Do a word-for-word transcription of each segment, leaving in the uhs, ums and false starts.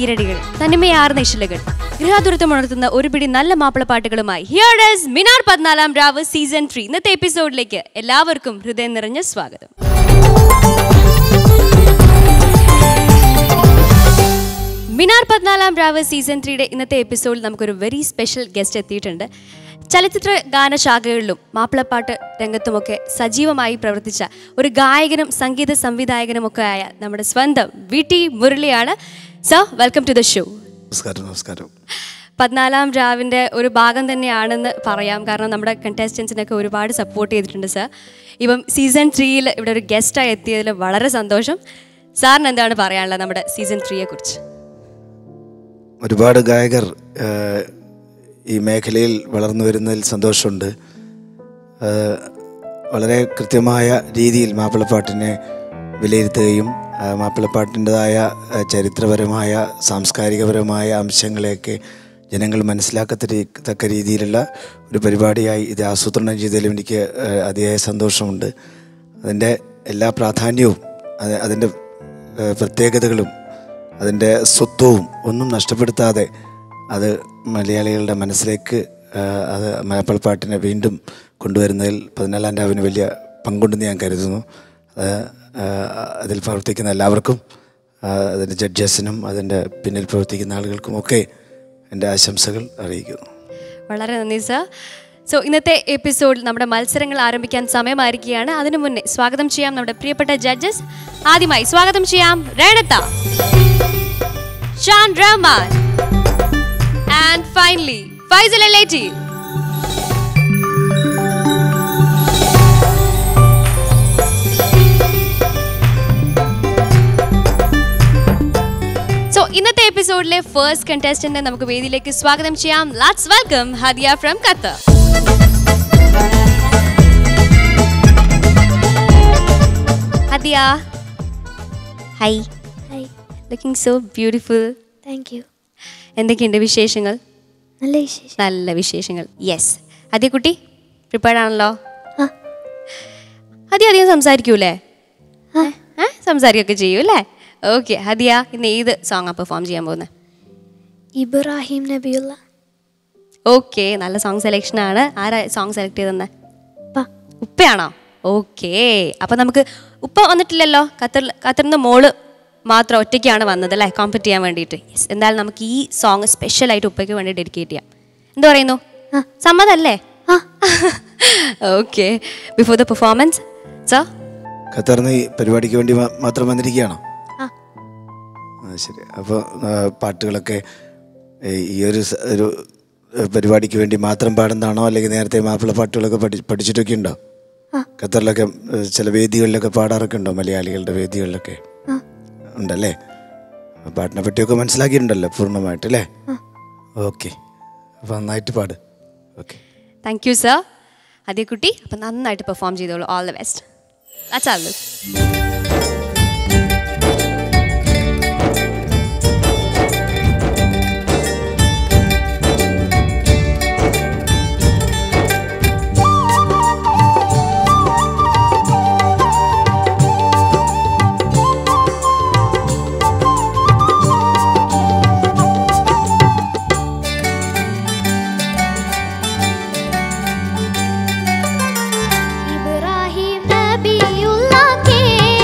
ഈരടികൾ, തനിമയാർന്ന ഇശലുകൾ, ഗൃഹാതുരത്വം ഉണർത്തുന്ന ഒരു പിടി നല്ല മാപ്പിളപ്പാട്ടുകളുമായി ഹിയർ ഈസ് മിനാർ പതിനാലാം രാവ് സീസൺ ത്രീ. ഇന്നത്തെ എപ്പിസോഡിലേക്ക് എല്ലാവർക്കും ഹൃദയം നിറഞ്ഞ സ്വാഗതം. മിനാർ പതിനാലാം രാവ് സീസൺ ത്രീയുടെ ഇന്നത്തെ എപ്പിസോഡിൽ നമുക്കൊരു വെരി സ്പെഷ്യൽ ഗസ്റ്റ് എത്തിയിട്ടുണ്ട്. ചലച്ചിത്ര ഗാനശാഖകളിലും മാപ്പിളപ്പാട്ട് രംഗത്തുമൊക്കെ സജീവമായി പ്രവർത്തിച്ച ഒരു ഗായകനും സംഗീത സംവിധായകനുമൊക്കെ ആയ നമ്മുടെ സ്വന്തം വി ടി മുരളിയാണ്. Sir, welcome to the show. നമസ്കാരം. നമസ്കാരം. പതിനാലാം രാവിൻ്റെ ഒരു ഭാഗം തന്നെയാണെന്ന് പറയാം, കാരണം നമ്മുടെ കണ്ടസ്റ്റൻസിനൊക്കെ ഒരുപാട് സപ്പോർട്ട് ചെയ്തിട്ടുണ്ട് സർ. ഇപ്പം സീസൺ ത്രീയിൽ ഇവിടെ ഒരു ഗസ്റ്റായി എത്തിയതിൽ വളരെ സന്തോഷം. സാറിന് എന്താണ് പറയാനുള്ളത് നമ്മുടെ സീസൺ ത്രീയെ കുറിച്ച്? ഒരുപാട് ഗായകർ ഈ മേഖലയിൽ വളർന്നു വരുന്നതിൽ സന്തോഷമുണ്ട്. വളരെ കൃത്യമായ രീതിയിൽ മാപ്പിളപ്പാട്ടിനെ വിലയിരുത്തുകയും മാപ്പിളപ്പാട്ടിൻ്റെതായ ചരിത്രപരമായ സാംസ്കാരികപരമായ അംശങ്ങളെയൊക്കെ ജനങ്ങൾ മനസ്സിലാക്കത്തക്ക രീതിയിലുള്ള ഒരു പരിപാടിയായി ഇത് ആസൂത്രണം ചെയ്തതിലും എനിക്ക് അതിയായ സന്തോഷമുണ്ട്. അതിൻ്റെ എല്ലാ പ്രാധാന്യവും അതിൻ്റെ പ്രത്യേകതകളും അതിൻ്റെ സ്വത്വവും ഒന്നും നഷ്ടപ്പെടുത്താതെ അത് മലയാളികളുടെ മനസ്സിലേക്ക് അത് മാപ്പിളപ്പാട്ടിനെ വീണ്ടും കൊണ്ടുവരുന്നതിൽ പതിനാലാം രാവിന് വലിയ പങ്കുണ്ടെന്ന് ഞാൻ കരുതുന്നു. അതിൽ പ്രവർത്തിക്കുന്ന എല്ലാവർക്കും, അതിൻ്റെ ജഡ്ജസിനും അതിൻ്റെ പിന്നിൽ പ്രവർത്തിക്കുന്ന ആളുകൾക്കുമൊക്കെ എൻ്റെ ആശംസകൾ അറിയിക്കുന്നു. വളരെ നന്ദി സർ. സോ ഇന്നത്തെ എപ്പിസോഡിൽ നമ്മുടെ മത്സരങ്ങൾ ആരംഭിക്കാൻ സമയമായിരിക്കുകയാണ്. അതിനു മുന്നേ സ്വാഗതം ചെയ്യാം നമ്മുടെ പ്രിയപ്പെട്ട ജഡ്ജസ്. ആദ്യമായി സ്വാഗതം ചെയ്യാം റേണത്ത, Shaan Rahman and finally Faisal Elati. So ഇന്നത്തെ എപ്പിസോഡിലെ ഫസ്റ്റ് കണ്ടസ്റ്റന്റിനെ നമുക്ക് വേദിയിലേക്ക് സ്വാഗതം ചെയ്യാം. Let's welcome Hadiya from Qatar. Hadiya, hi. Hi. Looking so beautiful. Thank you. എന്തൊക്കെയുണ്ട് വിശേഷങ്ങൾ? നല്ല വിശേഷം. നല്ല വിശേഷങ്ങൾ. യെസ്. ഹദിയ കുട്ടി പ്രിപ്പയർഡ് ആണല്ലോ? ഹദിയ അധികം സംസാരിക്കൂലേ? സംസാരിക്കുകയൊക്കെ ചെയ്യൂ അല്ലേ? ഓക്കെ. ഹദിയ ഇന്ന് ഏത് സോങ്ങാണ് പെർഫോം ചെയ്യാൻ പോകുന്നത്? ഇബ്രാഹിം നബിയുള്ള. ഓക്കെ, നല്ല സോങ് സെലക്ഷൻ ആണ്. ആരാ സോങ് സെലക്ട് ചെയ്തെന്ന്? ഉപ്പയാണോ? ഓക്കെ. അപ്പം നമുക്ക് ഉപ്പ വന്നിട്ടില്ലല്ലോ, ഖത്തറിൽ ഖത്തറിൽ നിന്ന് മോള് മാത്രം ഒറ്റയ്ക്കാണ് വന്നത് അല്ലേ കോമ്പറ്റ് ചെയ്യാൻ വേണ്ടിയിട്ട്. യെസ്, എന്തായാലും നമുക്ക് ഈ സോങ് സ്പെഷ്യലായിട്ട് ഉപ്പയ്ക്ക് വേണ്ടി ഡെഡിക്കേറ്റ് ചെയ്യാം. എന്താ പറയുന്നു? സമ്മതല്ലേ? Okay. Before the performance sir, ഖത്തറിന് ഈ പരിപാടിക്ക് വേണ്ടി മാത്രം വന്നിരിക്കുകയാണോ? ശരി. അപ്പോൾ പാട്ടുകളൊക്കെ ഈ ഒരു ഒരു പരിപാടിക്ക് വേണ്ടി മാത്രം പാടുന്നതാണോ, അല്ലെങ്കിൽ നേരത്തെ മാപ്പിള പാട്ടുകളൊക്കെ പഠി പഠിച്ചിട്ടൊക്കെ ഉണ്ടോ? ഖത്തറിലൊക്കെ ചില വേദികളിലൊക്കെ പാടാറൊക്കെ ഉണ്ടോ? മലയാളികളുടെ വേദികളിലൊക്കെ ഉണ്ടല്ലേ? പാട്ടിനെ പറ്റിയൊക്കെ മനസ്സിലാക്കിയിട്ടുണ്ടല്ലോ പൂർണ്ണമായിട്ട് അല്ലേ? ഓക്കെ. അപ്പം നന്നായിട്ട് പാട്. ഓക്കെ. Thank you sir. അതേ കുട്ടി, അപ്പം നന്നായിട്ട് പെർഫോം ചെയ്തോളൂ. All the best. Let's have this. Ibrahim Nabiyulla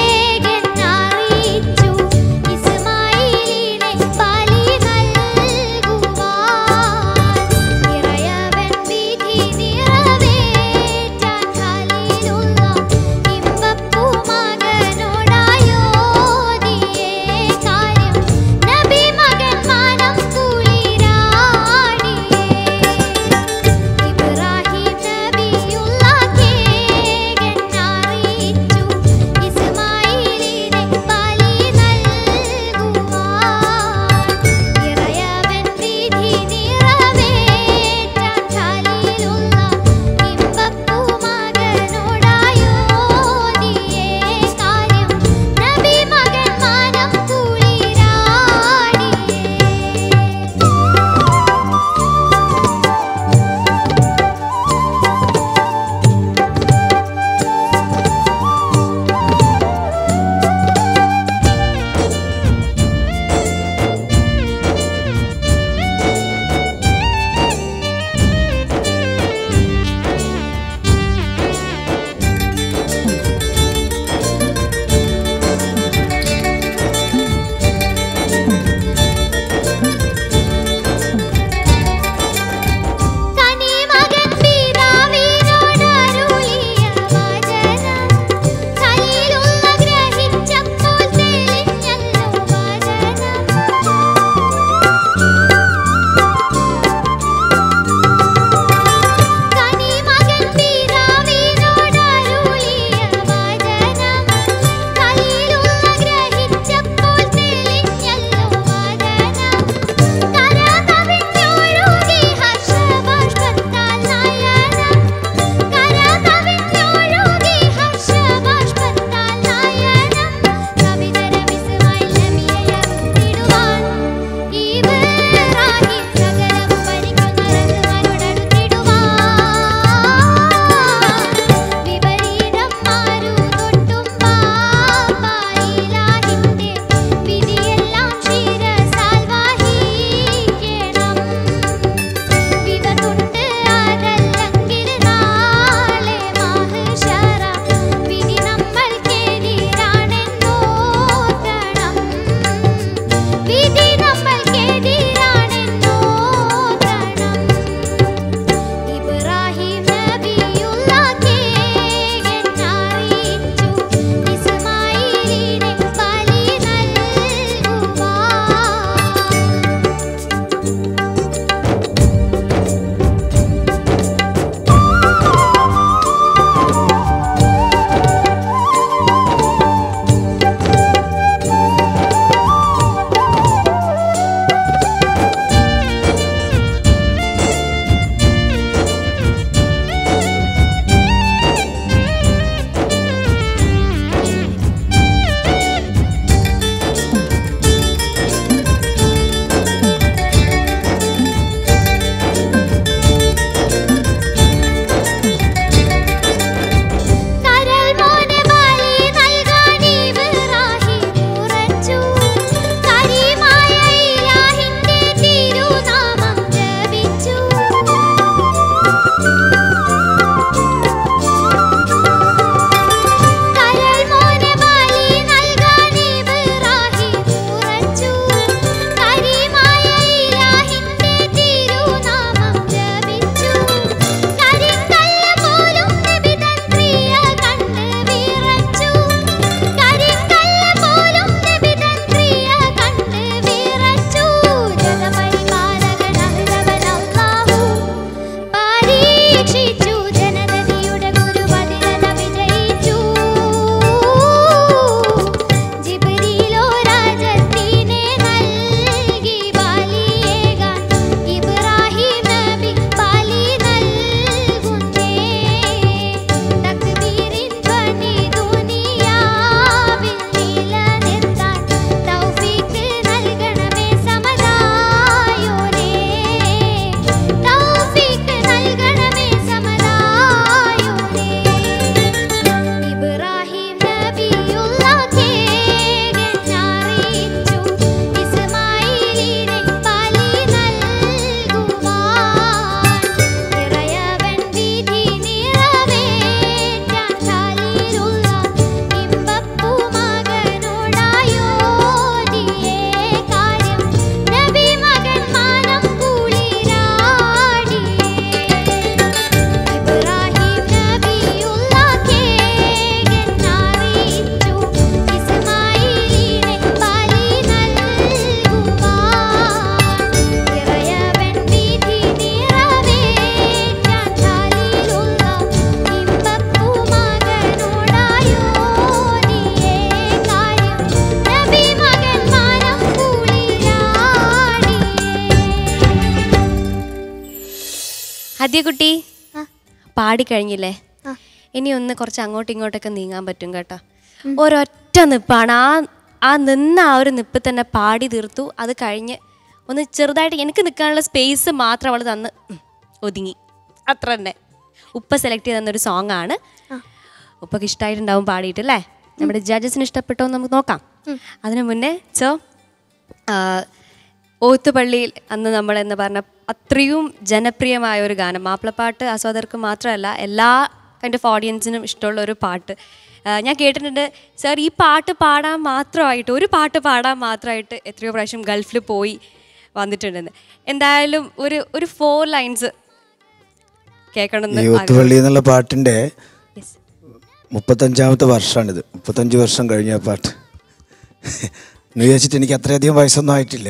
ഹദിയക്കുട്ടി പാടിക്കഴിഞ്ഞില്ലേ? ഇനി ഒന്ന് കുറച്ച് അങ്ങോട്ടും ഇങ്ങോട്ടൊക്കെ നീങ്ങാൻ പറ്റും കേട്ടോ. ഒരൊറ്റ നിപ്പാണ്. ആ ആ നിന്ന ആ ഒരു നിപ്പ് തന്നെ പാടി തീർത്തു. അത് കഴിഞ്ഞ് ഒന്ന് ചെറുതായിട്ട് എനിക്ക് നിൽക്കാനുള്ള സ്പേസ് മാത്രം അവൾ തന്ന് ഒതുങ്ങി. അത്ര തന്നെ. ഉപ്പ സെലക്ട് ചെയ്ത് തന്നൊരു സോങ് ആണ്. ഉപ്പക്ക് ഇഷ്ടമായിട്ടുണ്ടാവും പാടിയിട്ടല്ലേ? നമ്മുടെ ജഡ്ജസിന് ഇഷ്ടപ്പെട്ടോ എന്ന് നമുക്ക് നോക്കാം. അതിനു മുന്നേ ചോ ഓത്തുപള്ളിയിൽ അന്ന് നമ്മൾ എന്ന് പറഞ്ഞ അത്രയും ജനപ്രിയമായ ഒരു ഗാനം, മാപ്പിളപ്പാട്ട് ആസ്വാദകർക്ക് മാത്രമല്ല എല്ലാ കൈൻഡ് ഓഫ് ഓഡിയൻസിനും ഇഷ്ടമുള്ള ഒരു പാട്ട്. ഞാൻ കേട്ടിട്ടുണ്ട് സാർ ഈ പാട്ട് പാടാൻ മാത്രമായിട്ട് ഒരു പാട്ട് പാടാൻ മാത്രമായിട്ട് എത്രയോ പ്രാവശ്യം ഗൾഫിൽ പോയി വന്നിട്ടുണ്ടെന്ന്. എന്തായാലും ഒരു ഒരു ഫോർ ലൈൻസ് കേൾക്കണമെന്ന്. ഓത്തുപള്ളി എന്നുള്ള പാട്ടിൻ്റെ മുപ്പത്തഞ്ചാമത്തെ വർഷമാണിത്. മുപ്പത്തഞ്ച് വർഷം കഴിഞ്ഞ പാട്ട് എന്ന് വിചാരിച്ചിട്ട് എനിക്ക് അത്രയധികം വയസ്സൊന്നും ആയിട്ടില്ല.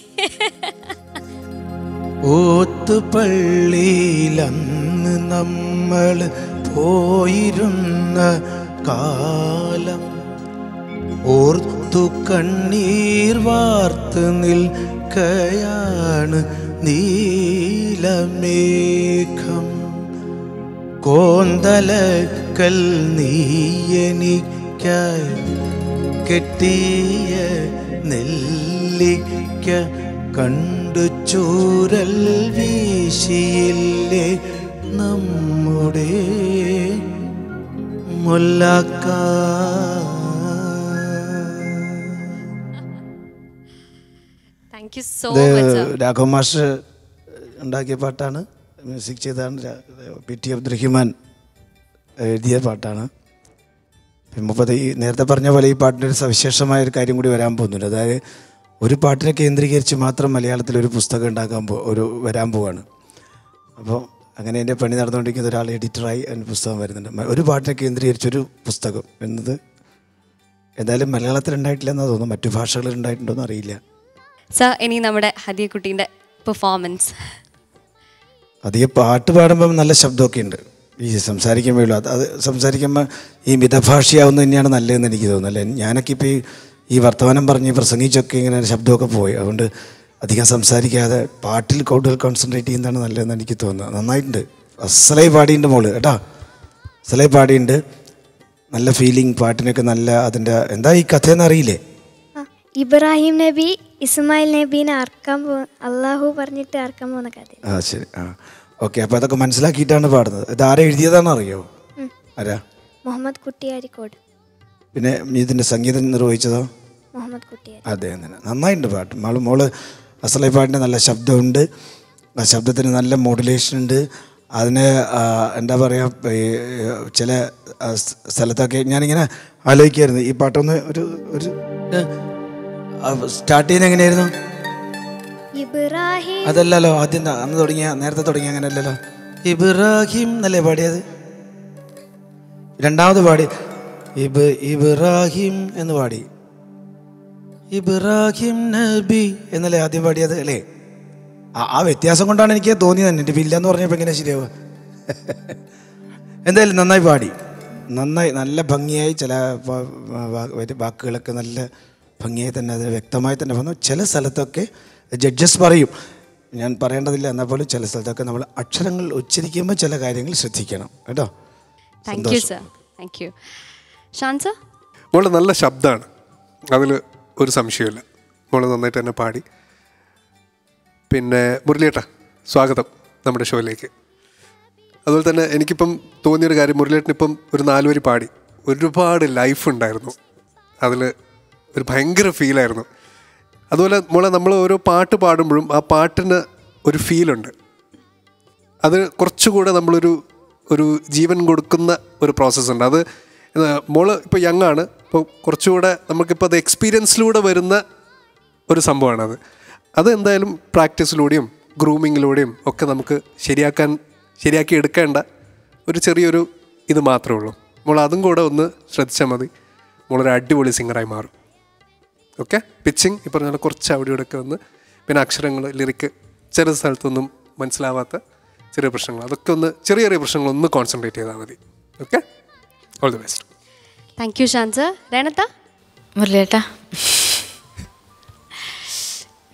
ഓത്തുപള്ളിയിലന്ന് നമ്മൾ പോയിരുന്ന കാലം ഓർത്തു കണ്ണീർ വാർത്ത് നിൽക്കയാണ് നീലമേഘം. കോന്തലക്കൽ നീയെനിക്കായി കെട്ടിയ നെല്ലിക്ക കണ്ടു ചൂരൽ വീശിയില്ലേ നമ്മുടെ മുല്ലക്ക. രാഘവ മാഷ് ഉണ്ടാക്കിയ പാട്ടാണ്, മ്യൂസിക് ചെയ്താണ്. പി ടി അബ്ദുറഹിമാൻ എഴുതിയ പാട്ടാണ്. മുപ്പത് ഈ നേരത്തെ പറഞ്ഞ പോലെ ഈ പാട്ടിൻ്റെ ഒരു സവിശേഷമായ ഒരു കാര്യം കൂടി വരാൻ പോകുന്നുണ്ട്. അതായത് ഒരു പാട്ടിനെ കേന്ദ്രീകരിച്ച് മാത്രം മലയാളത്തിൽ ഒരു പുസ്തകം ഉണ്ടാക്കാൻ പോ ഒരു വരാൻ പോവാണ്. അപ്പോൾ അങ്ങനെ എൻ്റെ പണി നടന്നുകൊണ്ടിരിക്കുന്ന ഒരാൾ എഡിറ്ററായി അതിന് പുസ്തകം വരുന്നുണ്ട്. ഒരു പാട്ടിനെ കേന്ദ്രീകരിച്ചൊരു പുസ്തകം എന്നത് എന്തായാലും മലയാളത്തിൽ ഉണ്ടായിട്ടില്ല എന്നാണ് തോന്നുന്നു. മറ്റു ഭാഷകളിൽ ഉണ്ടായിട്ടുണ്ടോ എന്ന് അറിയില്ല. സർ, ഇനി നമ്മുടെ ഹദിയക്കുട്ടീൻ്റെ പെർഫോമൻസ്. അധികം പാട്ട് പാടുമ്പം നല്ല ശബ്ദമൊക്കെ ഉണ്ട്. ഈ സംസാരിക്കുമ്പോഴുള്ളൂ അത് അത് സംസാരിക്കുമ്പോൾ ഈ മിതഭാഷയാവുന്നത് തന്നെയാണ് നല്ലതെന്ന് എനിക്ക് തോന്നുന്നു. അല്ലേ, ഞാനൊക്കെ ഇപ്പോൾ ഈ ഈ വർത്തമാനം പറഞ്ഞ് പ്രസംഗിച്ചൊക്കെ ഇങ്ങനെ ശബ്ദമൊക്കെ പോയി. അതുകൊണ്ട് അധികം സംസാരിക്കാതെ പാട്ടിൽ കൂടുതൽ കോൺസെൻട്രേറ്റ് ചെയ്യുന്നതാണ് നല്ലതെന്ന് എനിക്ക് തോന്നുന്നത്. നന്നായിട്ടുണ്ട്. അസലായി പാടിയുണ്ട് മോള് കേട്ടോ, അസലായി പാടിയുണ്ട്. നല്ല ഫീലിംഗ്, പാട്ടിനൊക്കെ നല്ല അതിൻ്റെ എന്താ ഈ കഥയെന്ന് അറിയില്ലേ? ഇബ്രാഹിം നബി ഇസ്മായിൽ നബീനെ അറക്കാൻ പോ അള്ളാഹു പറഞ്ഞിട്ട് അറക്കാൻ പോകുന്ന കഥ. ആ ശരി, ആ ഓക്കെ. അപ്പോൾ അതൊക്കെ മനസ്സിലാക്കിയിട്ടാണ് പാടുന്നത്. ഇത് ആരെ എഴുതിയതാണെന്ന് അറിയോ? ആരാ? മുഹമ്മദ് കുട്ടിയാരിക്കോട്. പിന്നെ ഇതിൻ്റെ സംഗീതം നിർവഹിച്ചതോ? മുഹമ്മദ് കുട്ടിയാരി. അതെ, അങ്ങനെ നന്നായിട്ടുണ്ട് പാട്ട്. മോള് മോള് അസലായി പാട്ടിന് നല്ല ശബ്ദമുണ്ട്. ആ ശബ്ദത്തിന് നല്ല മോഡുലേഷൻ ഉണ്ട്. അതിന് എന്താ പറയുക, ചില സ്ഥലത്തൊക്കെ ഞാനിങ്ങനെ ആലോചിക്കുമായിരുന്നു ഈ പാട്ടൊന്ന് ഒരു ഒരു സ്റ്റാർട്ട് ചെയ്യുന്നത് എങ്ങനെയായിരുന്നു? ഇബ്രാഹിം അതല്ലല്ലോ ആദ്യം അന്ന് തുടങ്ങിയ നേരത്തെ തുടങ്ങിയ അങ്ങനെ അല്ലല്ലോ. ഇബ്രാഹിം എന്നല്ലേ പാടിയത്? രണ്ടാമത് പാടി ഇബ് ഇബ്രാഹിം എന്ന് പാടി. ഇബ്രാഹിം നബി എന്നല്ലേ ആദ്യം പാടിയത് അല്ലേ? ആ ആ വ്യത്യാസം കൊണ്ടാണ് എനിക്ക് തോന്നിയത് തന്നെ. എൻ്റെ ഇല്ലെന്ന് പറഞ്ഞപ്പോൾ എങ്ങനെ ശരിയാവുക? എന്തായാലും നന്നായി പാടി, നന്നായി നല്ല ഭംഗിയായി. ചില വാക്കുകളൊക്കെ നല്ല ഭംഗിയായി തന്നെ അത് വ്യക്തമായി തന്നെ വന്നു. ചില സ്ഥലത്തൊക്കെ ജഡ്ജസ് പറയും, ഞാൻ പറയേണ്ടതില്ല എന്നാൽ പോലും ചില സ്ഥലത്തൊക്കെ നമ്മൾ അക്ഷരങ്ങൾ ഉച്ചരിക്കുമ്പോൾ ചില കാര്യങ്ങൾ ശ്രദ്ധിക്കണം കേട്ടോ. Thank you sir. Thank you. Shan sir, മോള് നല്ല ശബ്ദമാണ്, അതിൽ ഒരു സംശയമില്ല. മോള് നന്നായിട്ട് തന്നെ പാടി. പിന്നെ മുരളിയേട്ടാ, സ്വാഗതം നമ്മുടെ ഷോയിലേക്ക്. അതുപോലെ തന്നെ എനിക്കിപ്പം തോന്നിയൊരു കാര്യം, മുരളിയേട്ടനിപ്പം ഒരു നാല് വരി പാടി, ഒരുപാട് ലൈഫ് ഉണ്ടായിരുന്നു അതിൽ, ഒരു ഭയങ്കര ഫീലായിരുന്നു. അതുപോലെ മോളെ നമ്മൾ ഓരോ പാട്ട് പാടുമ്പോഴും ആ പാട്ടിന് ഒരു ഫീലുണ്ട്. അത് കുറച്ചുകൂടെ നമ്മളൊരു ഒരു ജീവൻ കൊടുക്കുന്ന ഒരു പ്രോസസ്സുണ്ട്. അത് മോള് ഇപ്പോൾ യങ്ങാണ്, ഇപ്പോൾ കുറച്ചുകൂടെ നമുക്കിപ്പോൾ അത് എക്സ്പീരിയൻസിലൂടെ വരുന്ന ഒരു സംഭവമാണത്. അത് എന്തായാലും പ്രാക്ടീസിലൂടെയും ഗ്രൂമിങ്ങിലൂടെയും ഒക്കെ നമുക്ക് ശരിയാക്കാൻ ശരിയാക്കി എടുക്കേണ്ട ഒരു ചെറിയൊരു ഇത് മാത്രമേ ഉള്ളൂ. മോൾ അതും കൂടെ ഒന്ന് ശ്രദ്ധിച്ചാൽ മതി, മോളൊരു അടിപൊളി സിംഗറായി മാറും. ഓക്കെ, പിച്ചിങ് ഈ പറഞ്ഞാൽ കുറച്ച് അവിടെ ഇവിടെയൊക്കെ വന്ന്, പിന്നെ അക്ഷരങ്ങൾ ലിറിക്ക് ചില സ്ഥലത്തൊന്നും മനസ്സിലാവാത്ത ചെറിയ പ്രശ്നങ്ങൾ, അതൊക്കെ ഒന്ന് ചെറിയ ചെറിയ പ്രശ്നങ്ങളൊന്ന് കോൺസെൻട്രേറ്റ് ചെയ്താൽ മതി. Okay, all the best. Thank you Shan sir. രേണത്ത? മുരളിയേട്ടാ,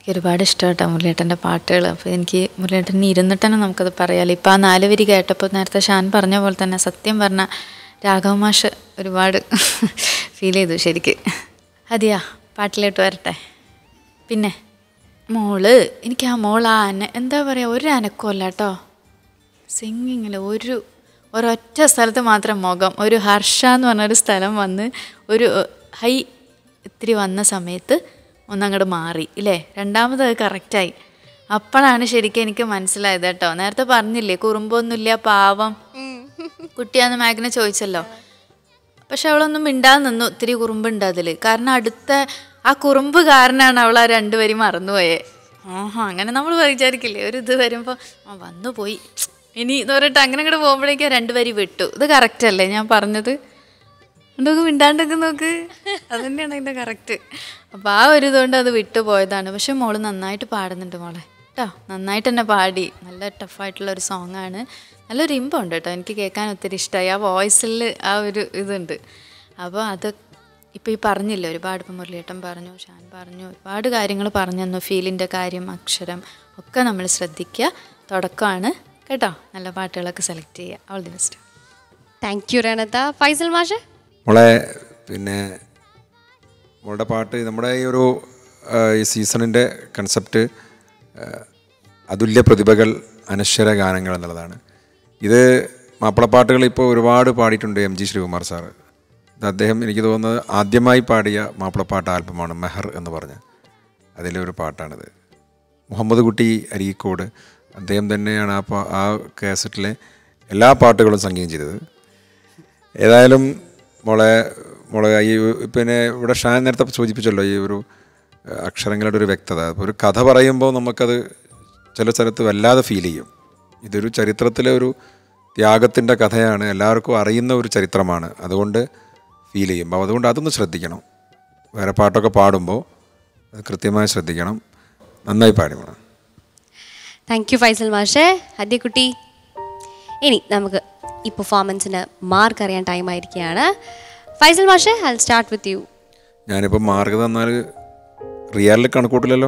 എനിക്ക് ഒരുപാട് ഇഷ്ടമായിട്ടോ മുരളിയേട്ടൻ്റെ പാട്ടുകൾ. അപ്പോൾ എനിക്ക് മുരളിയേട്ടൻ ഇരുന്നിട്ട് തന്നെ നമുക്കത് പറയാമല്ലോ. ഇപ്പോൾ ആ നാല് വരി കേട്ടപ്പോൾ നേരത്തെ ഷാൻ പറഞ്ഞ പോലെ തന്നെ സത്യം പറഞ്ഞ രാഘവ മാഷ് ഒരുപാട് ഫീൽ ചെയ്തു ശരിക്ക്. അതെയാ പാട്ടിലോട്ട് വരട്ടെ. പിന്നെ മോള് എനിക്ക് ആ മോൾ ആ അന എന്താ പറയുക ഒരു അനക്കമല്ല കേട്ടോ. സിംഗിങ്ങിൽ ഒരു ഒരൊറ്റ സ്ഥലത്ത് മാത്രം മുഖം ഒരു ഹർഷ എന്ന് പറഞ്ഞൊരു സ്ഥലം വന്ന് ഒരു ഹൈ ഇത്തിരി വന്ന സമയത്ത് ഒന്നങ്ങോട്ട് മാറി ഇല്ലേ. രണ്ടാമത് അത് കറക്റ്റായി. അപ്പോഴാണ് ശരിക്കും എനിക്ക് മനസ്സിലായത് കേട്ടോ. നേരത്തെ പറഞ്ഞില്ലേ കുറുമ്പൊന്നുമില്ല പാവം കുട്ടിയാന്ന് മാഗിനെ ചോദിച്ചല്ലോ. പക്ഷെ അവളൊന്നും മിണ്ടാതെ നിന്നു. ഒത്തിരി കുറുമ്പുണ്ട് അതിൽ. കാരണം അടുത്ത ആ കുറുമ്പ് കാരനാണ് അവൾ ആ രണ്ടുപേരും മറന്നുപോയേ. ആഹാ അങ്ങനെ നമ്മൾ വിചാരിക്കില്ലേ ഒരു ഇത് വരുമ്പോൾ ആ വന്നു പോയി ഇനി എന്ന് പറഞ്ഞിട്ട് അങ്ങനെ അങ്ങോട്ട് പോകുമ്പോഴേക്കും രണ്ടുപേരും വിട്ടു. ഇത് കറക്റ്റ് അല്ലേ ഞാൻ പറഞ്ഞത്? എന്തൊക്കെ മിണ്ടാണ്ടൊക്കെ നോക്ക്, അത് തന്നെയാണ് അതിൻ്റെ കറക്റ്റ്. അപ്പോൾ ആ ഒരു ഇതുകൊണ്ട് അത് വിട്ടു പോയതാണ്. പക്ഷെ മോള് നന്നായിട്ട് പാടുന്നുണ്ട് മോളെ കേട്ടോ. നന്നായിട്ട് തന്നെ പാടി. നല്ല ടഫായിട്ടുള്ള ഒരു സോങ്ങാണ്. നല്ലൊരു ഇമ്പമുണ്ട് കേട്ടോ. എനിക്ക് കേൾക്കാൻ ഒത്തിരി ഇഷ്ടമായി. ആ വോയിസിൽ ആ ഒരു ഇതുണ്ട്. അപ്പോൾ അത് ഇപ്പോൾ ഈ പറഞ്ഞില്ല ഒരുപാട്. ഇപ്പം മുരളിയേട്ടൻ പറഞ്ഞു, ഷാൻ പറഞ്ഞു, ഒരുപാട് കാര്യങ്ങൾ പറഞ്ഞു തന്നു. ഫീലിൻ്റെ കാര്യം, അക്ഷരം ഒക്കെ നമ്മൾ ശ്രദ്ധിക്കുക. തുടക്കമാണ് കേട്ടോ. നല്ല പാട്ടുകളൊക്കെ സെലക്ട് ചെയ്യുക. All the best. Thank you റനത. ഫൈസൽ മാഷ് മോളെ പിന്നെ മോളുടെ പാട്ട് നമ്മുടെ ഈ ഒരു ഈ സീസണിൻ്റെ കൺസെപ്റ്റ് അതുല്യ പ്രതിഭകൾ അനശ്വര ഗാനങ്ങൾ എന്നുള്ളതാണ്. ഇത് മാപ്പിളപ്പാട്ടുകൾ ഇപ്പോൾ ഒരുപാട് പാടിയിട്ടുണ്ട് എം ജി ശ്രീകുമാർ സാറ്. ഇത് അദ്ദേഹം എനിക്ക് തോന്നുന്നത് ആദ്യമായി പാടിയ മാപ്പിളപ്പാട്ട് ആൽബമാണ് മെഹർ എന്ന് പറഞ്ഞ അതിലൊരു പാട്ടാണിത്. മുഹമ്മദ് കുട്ടി അരീക്കോട് അദ്ദേഹം തന്നെയാണ് ആ പാ ആ കാസറ്റിലെ എല്ലാ പാട്ടുകളും സംഗീതം ചെയ്തത്. ഏതായാലും മോളെ മോളെ ഈ പിന്നെ ഇവിടെ ഷാൻ നേരത്തെ സൂചിപ്പിച്ചല്ലോ ഈ ഒരു അക്ഷരങ്ങളുടെ ഒരു വ്യക്തത. ഒരു കഥ പറയുമ്പോൾ നമുക്കത് ചില സ്ഥലത്ത് വല്ലാതെ ഫീൽ ചെയ്യും. ഇതൊരു ചരിത്രത്തിലെ ഒരു ത്യാഗത്തിൻ്റെ കഥയാണ്, എല്ലാവർക്കും അറിയുന്ന ഒരു ചരിത്രമാണ്. അതുകൊണ്ട് ഫീൽ ചെയ്യും. അപ്പോൾ അതുകൊണ്ട് അതൊന്ന് ശ്രദ്ധിക്കണം. വേറെ പാട്ടൊക്കെ പാടുമ്പോൾ അത് കൃത്യമായി ശ്രദ്ധിക്കണം. നന്നായി പാടി വേണം. താങ്ക് യു ഫൈസൽ മാഷേ. ഹദ്യക്കുട്ടി, ഇനി നമുക്ക് ഈ പെർഫോമൻസിന് മാർക്ക് അറിയാൻ ടൈം ആയിരിക്കുകയാണ്. ഫൈസൽ മാഷേ, I will start with you. ഞാനിപ്പോൾ മാർക്ക് തന്നാൽ റിയാലിൽ കണക്കൂട്ടില്ലല്ലോ.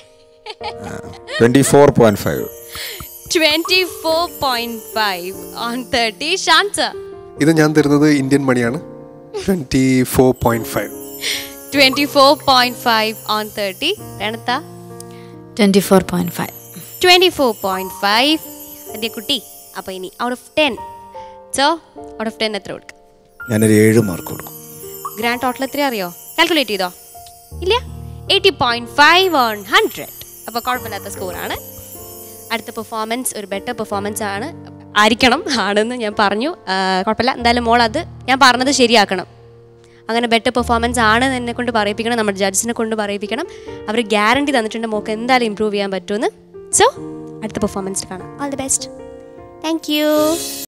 Twenty four point five twenty four point five on thirty. Shan sir, ഇത് ഞാൻ തരുന്നത് ഇന്ത്യൻ മണിയാണ്. Twenty four point five twenty four point five on thirty. രണത്ത twenty four point five twenty four point five. ഹദ്യക്കുട്ടി, അപ്പോൾ ഇനി out of ten so out of ten എത്ര കൊടുക്കും? ഞാനൊരു ഏഴ് മാർക്ക് കൊടുക്കും. ഗ്രാൻഡ് ടോട്ടൽ എത്ര അറിയോ? കാൽക്കുലേറ്റ് ചെയ്തോ? ഇല്ല, eighty point five on hundred. അപ്പോൾ കുഴപ്പമില്ലാത്ത സ്കോറാണ്. അടുത്ത പെർഫോമൻസ് ഒരു ബെറ്റർ പെർഫോമൻസ് ആണ് ആയിരിക്കണം ആണെന്ന് ഞാൻ പറഞ്ഞു. കുഴപ്പമില്ല, എന്തായാലും മോൾ അത് ഞാൻ പറഞ്ഞത് ശരിയാക്കണം. അങ്ങനെ ബെറ്റർ പെർഫോമൻസ് ആണ് എന്നെ കൊണ്ട് പറയിപ്പിക്കണം, നമ്മുടെ ജഡ്ജിനെ കൊണ്ട് പറയിപ്പിക്കണം. അവർ ഗ്യാരണ്ടി തന്നിട്ടുണ്ട് മോൾക്ക് എന്തായാലും ഇമ്പ്രൂവ് ചെയ്യാൻ പറ്റുമെന്ന്. സോ അടുത്ത പെർഫോമൻസ് കാണാം. All the best. Thank U.